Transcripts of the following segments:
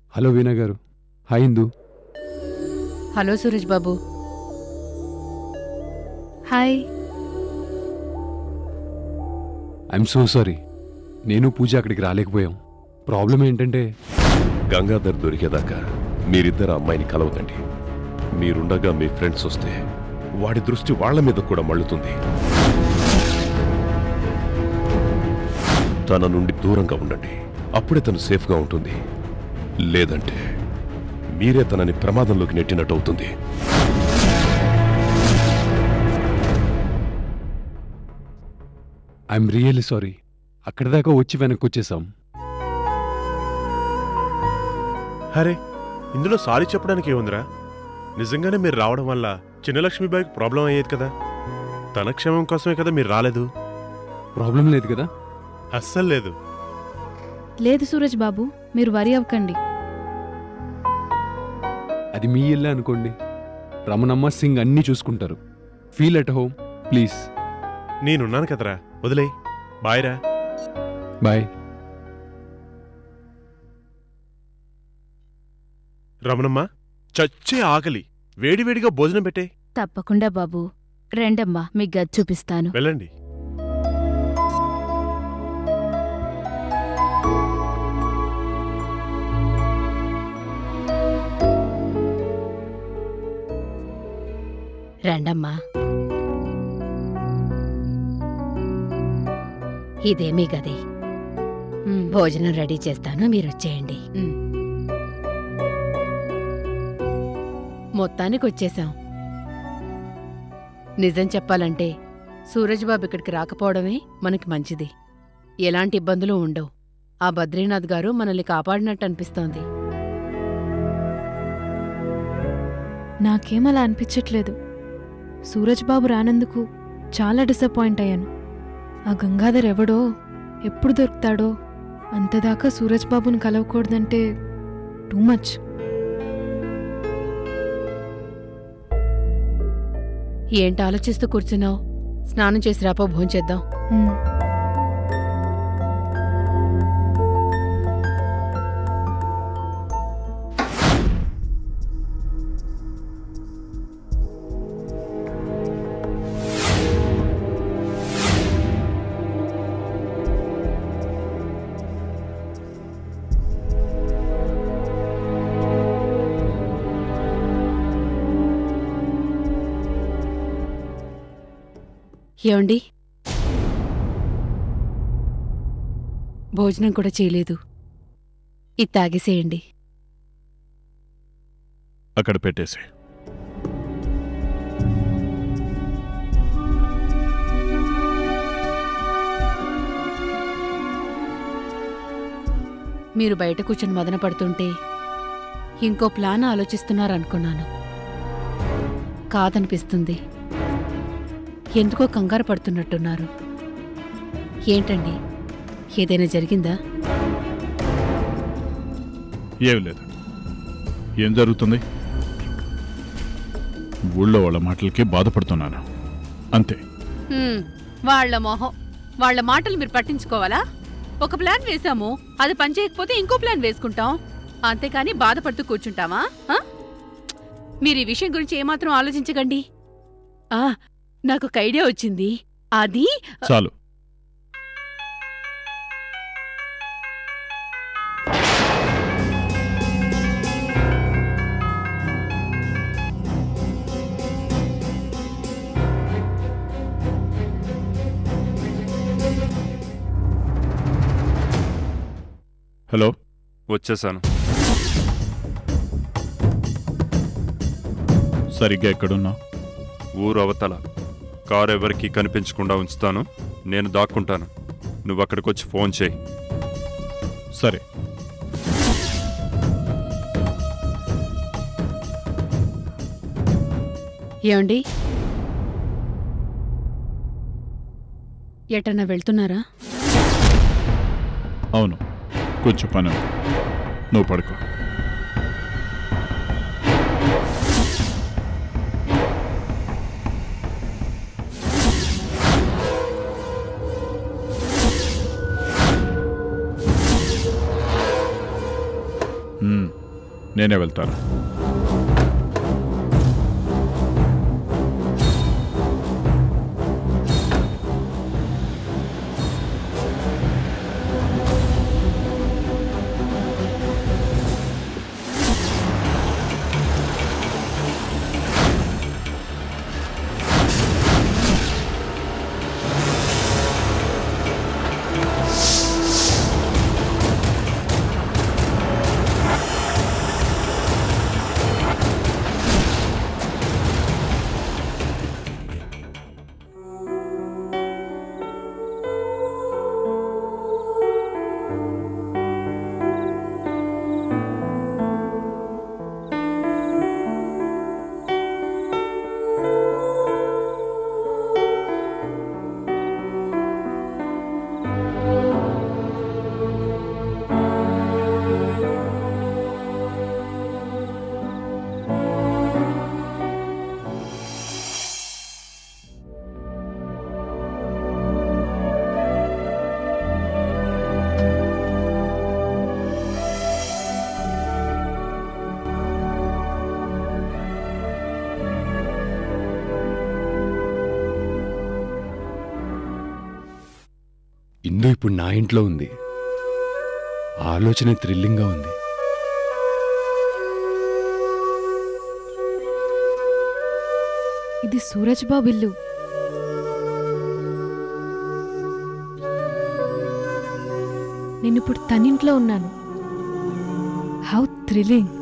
Hello Veena garu. Hi Indu. Hello Suraj Babu. Hi. I'm so sorry. నేను పూజ అక్కడికి రాలేకపోయాం. Problem ఏంటంటే గంగాధర్ దొరికేదాకా మీరిద్దరు అమ్మాయిని కలవదండి. మీరుండగా మీ ఫ్రెండ్స్ వస్తే వాడి దృష్టి వాళ్ల మీద కూడా మళ్ళుతుంది. తన నుండి దూరంగా ఉండండి. అప్పుడే తను సేఫ్గా ఉంటుంది. లేదంటే మీరే తనని ప్రమాదంలోకి నెట్టినట్టు అవుతుంది. I'm really sorry. అక్కడి దాకా వచ్చి వెనక్కి వచ్చేసాం. అరే, ఇందులో సారీ చెప్పడానికి ఏముందిరా? నిజంగానే మీరు రావడం వల్ల చిన్నలక్ష్మీబాయికి ప్రాబ్లం అయ్యేది కదా. తన క్షేమం కోసమే కదా మీరు రాలేదు. ప్రాబ్లం లేదు కదా? అస్సలు లేదు. లేదు సూరజ్ బాబు, మీరు వరి అవ్వకండి. అది మీ ఇల్లే అనుకోండి. రమణమ్మ సింగ్ అన్నీ చూసుకుంటారు. Feel at home please. నేనున్నాను కదరా, వదిలే. బాయ్రా. బాయ్. రమణమ్మ, చచ్చే ఆకలి. వేడివేడిగా భోజనం పెట్టే. తప్పకుండా బాబు. రెండమ్మా, మీ గది చూపిస్తాను. వెళ్ళండి. రండమ్మా. ఇదే మీ గది. భోజనం రెడీ చేస్తాను, మీరొచ్చేయండి. మొత్తానికి వచ్చేశాం. నిజం చెప్పాలంటే సూరజ్ బాబు ఇక్కడికి రాకపోవడమే మనకి మంచిది. ఎలాంటి ఇబ్బందులు ఉండవు. ఆ బద్రీనాథ్ గారు మనల్ని కాపాడినట్టు అనిపిస్తోంది. నాకేమలా అనిపించట్లేదు. సూరజ్ బాబు రానందుకు చాలా డిసప్పాయింట్ అయ్యాను. ఆ గంగాధర్ ఎవడో, ఎప్పుడు దొరుకుతాడో, అంతదాకా సూరజ్ బాబుని కలవకూడదంటే టూ మచ్. ఏంటి ఆలోచిస్తూ కూర్చున్నావు? స్నానం చేసి రాపో, భోంచేద్దాం. ఏమండి, భోజనం కూడా చేయలేదు. ఇది తాగేసేయండి. అక్కడ పెట్టేసి. మీరు బయట కూర్చొని మదన పడుతుంటే ఇంకో ప్లాన్ ఆలోచిస్తున్నారనుకున్నాను. కాదనిపిస్తుంది. ఎందుకో కంగారు పడుతున్నట్టున్నారు. ఏంటండి, ఏదైనా జరిగిందా? ఏమి లేదు. ఏం జరుగుతుంది? ఊళ్ళో వాళ్ళ మాటలకి బాధపడుతున్నాను, అంతే. వాళ్ల మొహం, వాళ్ల మాటలు మీరు పట్టించుకోవాలా? ఒక ప్లాన్ వేశాము, అది పనిచేయకపోతే ఇంకో ప్లాన్ వేసుకుంటాం. అంతేకాని బాధపడుతూ కూర్చుంటామా? మీరు ఈ విషయం గురించి ఏమాత్రం ఆలోచించకండి. నాకొక ఐడియా వచ్చింది. అది చాలు. హలో, వచ్చేసాను. సరిగ్గా ఎక్కడున్నావు? ఊరు అవతల. కారు ఎవరికి కనిపించకుండా ఉంచుతాను. నేను దాక్కుంటాను. నువ్వు అక్కడికొచ్చి ఫోన్ చేయి. సరే. ఏమండి, ఎటన్నా వెళ్తున్నారా? అవును, కొంచెం పని. నువ్వు పడుకో. నేనే వెళ్తాను. ఇందు ఇప్పుడు నా ఇంట్లో ఉంది. ఆలోచన థ్రిల్లింగ్గా ఉంది. ఇది సూరజ్ బాబు ఇల్లు. నేనిప్పుడు తనింట్లో ఉన్నాను. How thrilling.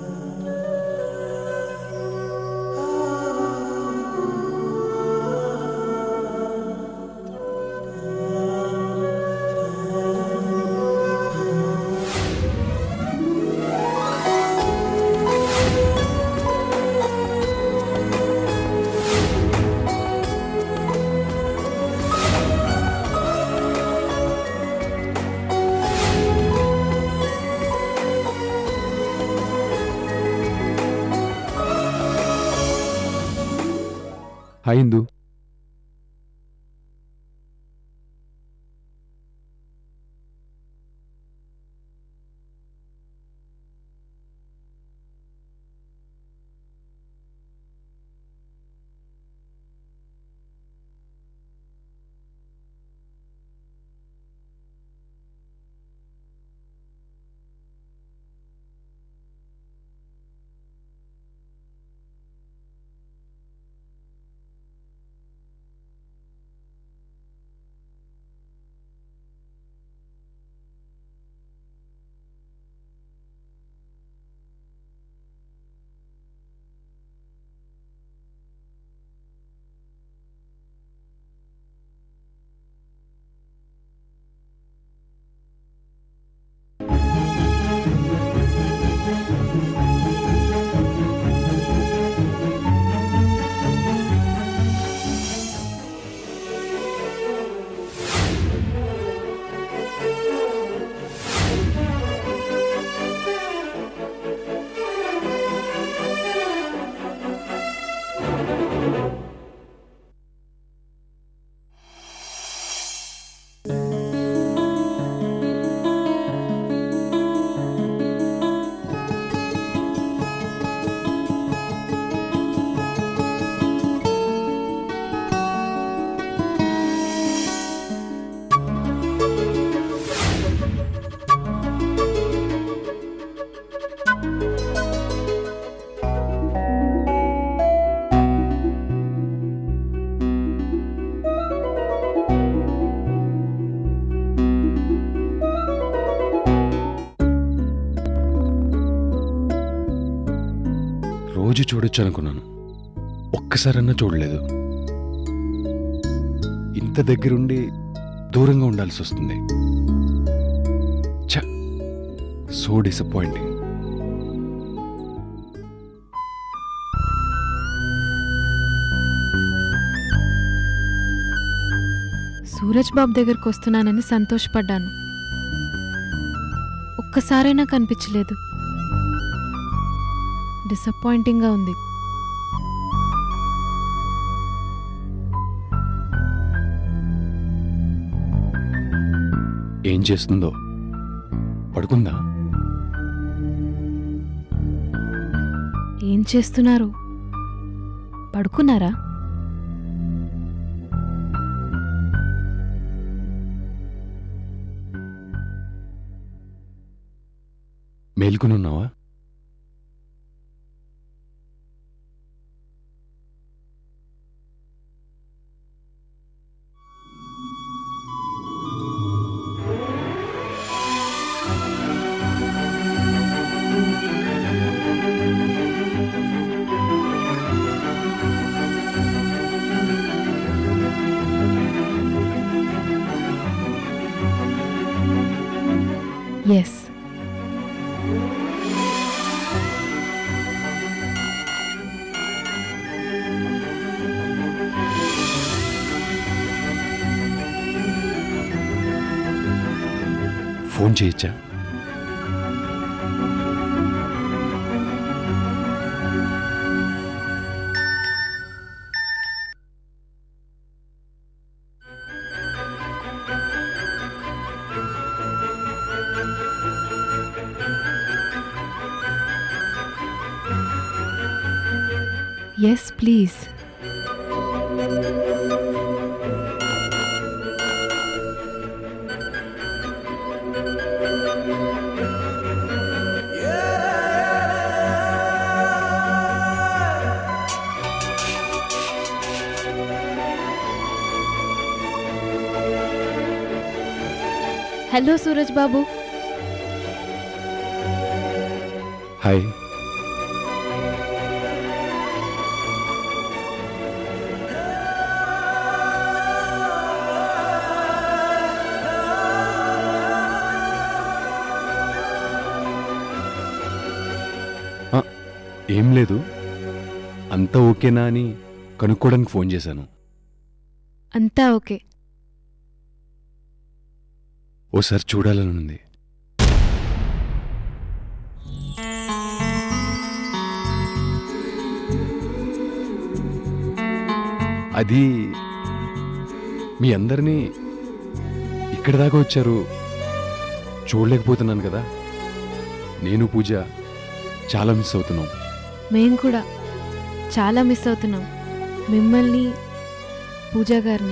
హాయ్ ఇందు. రోజు చూడొచ్చు అనుకున్నాను, ఒక్కసారన్నా చూడలేదు. ఇంత దగ్గరుండి దూరంగా ఉండాల్సి వస్తుంది. ఛ, సో డిసప్పాయింటింగ్. సూరజ్ బాబు దగ్గరకు వస్తున్నానని సంతోషపడ్డాను. ఒక్కసారైనా కనిపించలేదు. డిసప్పాయింటింగ్గా ఉంది. ఏం చేస్తుందో? పడుకుందా? ఏం చేస్తున్నారు? పడుకున్నారా? మేల్కొనున్నావా? ఎస్. ఫోన్ చేయొచ్చా? Yes please. Hello Suraj Babu. Hi. ఏం లేదు, అంతా ఓకేనా అని కనుక్కోవడానికి ఫోన్ చేశాను. అంతా ఓకే. ఓసారి చూడాలని ఉంది. అది మీ అందరినీ ఇక్కడి దాకా వచ్చారు, చూడలేకపోతున్నాను కదా. నేను పూజ చాలా మిస్ అవుతున్నాం. మేం కూడా చాలా మిస్ అవుతున్నాం మిమ్మల్ని, పూజా గారిని.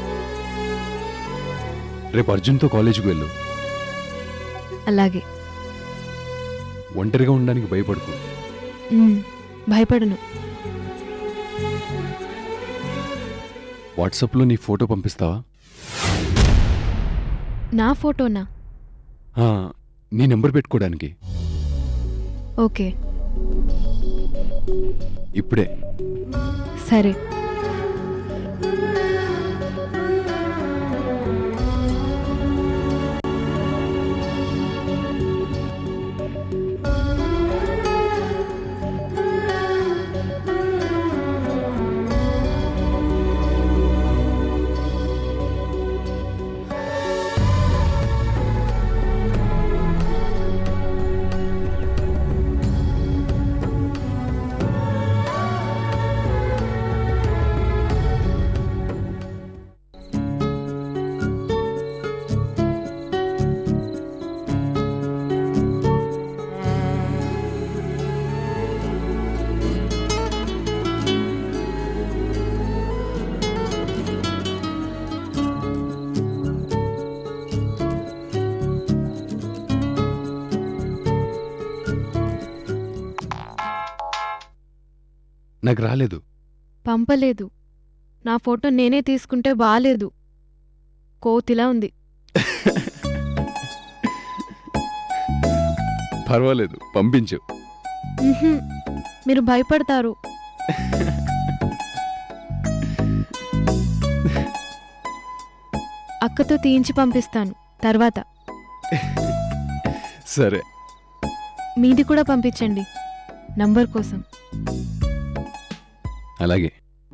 రేపు అర్జున్తో కాలేజీకి వెళ్ళు. అలాగే. ఒంటరిగా ఉండడానికి భయపడుకో. భయపడను. వాట్సాప్లో నీ ఫోటో పంపిస్తావా? నా ఫోటోనా? నీ నెంబర్ పెట్టుకోవడానికి. ఓకే. ఇప్పుడే. సరే. నాకు రాలేదు. పంపలేదు. నా ఫోటో నేనే తీసుకుంటే బాలేదు. కోతిలా ఉంది. పర్వాలేదు, పంపించు. మీరు భయపడతారు. అక్కతో తీయించి పంపిస్తాను తర్వాత. సరే. మీది కూడా పంపించండి నంబర్ కోసం. అలాగే.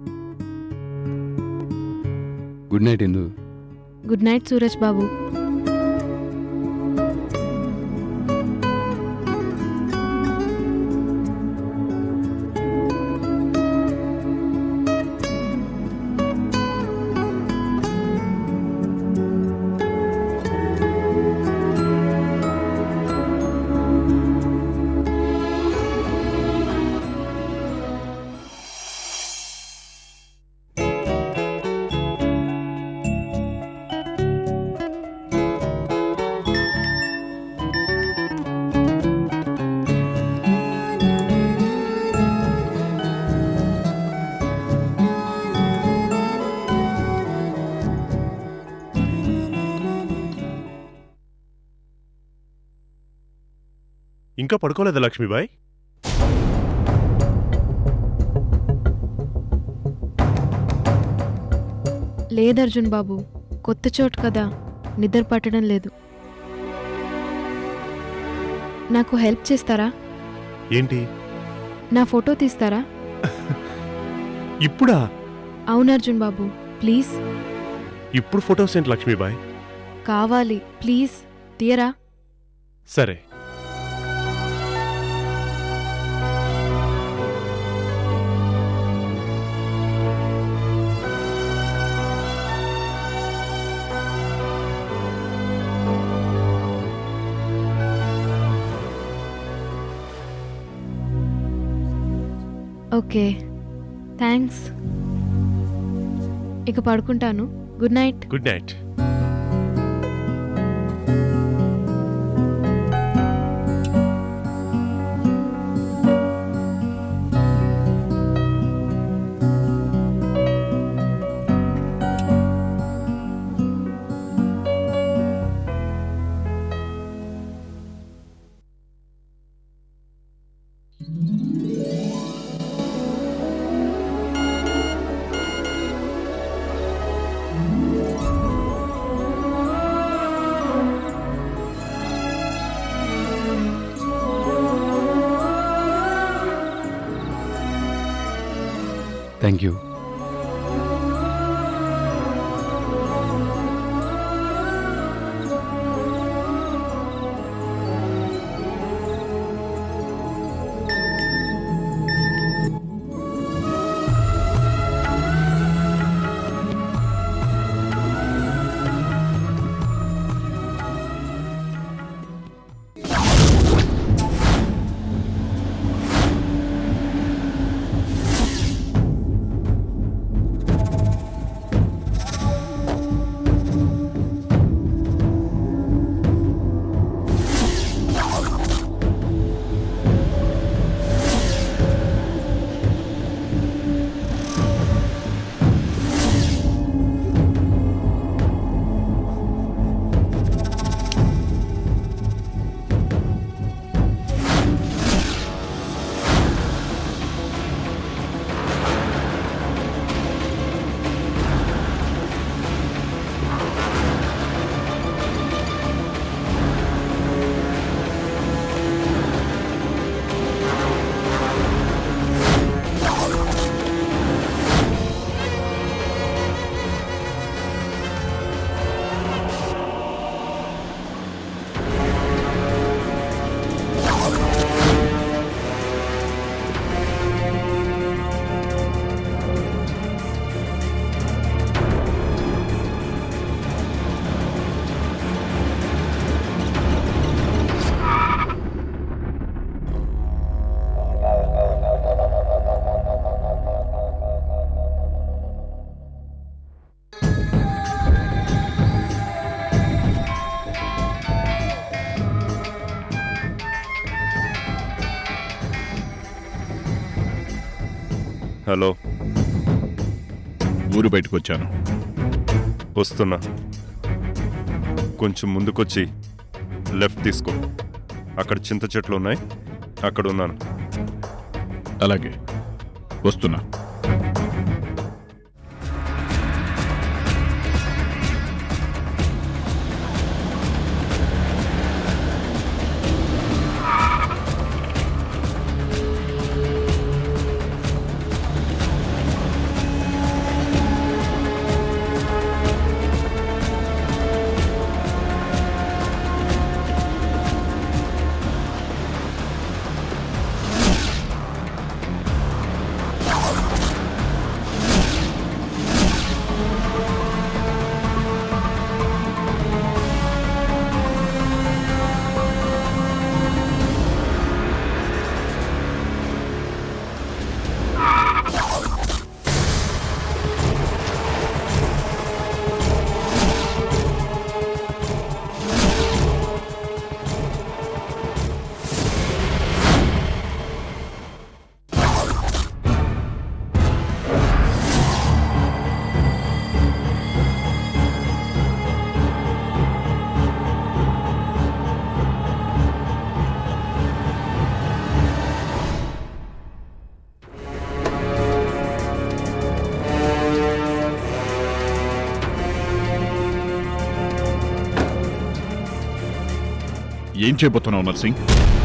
Good night Indu. Good night Suraj Babu. ఇంకా పడుకోలేదా లక్ష్మీబాయ్? లేదు అర్జున్ బాబు, కొత్త చోటు కదా, నిద్ర పట్టడం లేదు. నాకు హెల్ప్ చేస్తారా? ఏంటి? నా ఫోటో తీస్తారా? ఇప్పుడా? అవును అర్జున్ బాబు, ప్లీజ్. ఇప్పుడు ఫొటోస్ ఏంటి లక్ష్మీబాయ్? కావాలి, ప్లీజ్ తీయరా? సరే. Okay, thanks. ఇక పడుకుంటాను. Good night. Good night. Thank you. Hello, ఊరు బయటకు వచ్చాను. వస్తున్నా. కొంచెం ముందుకొచ్చి లెఫ్ట్ తీసుకో. అక్కడ చింత చెట్లు ఉన్నాయి, అక్కడ ఉన్నాను. అలాగే వస్తున్నా. ఏం చేయబోతున్నావు నర్సింగ్?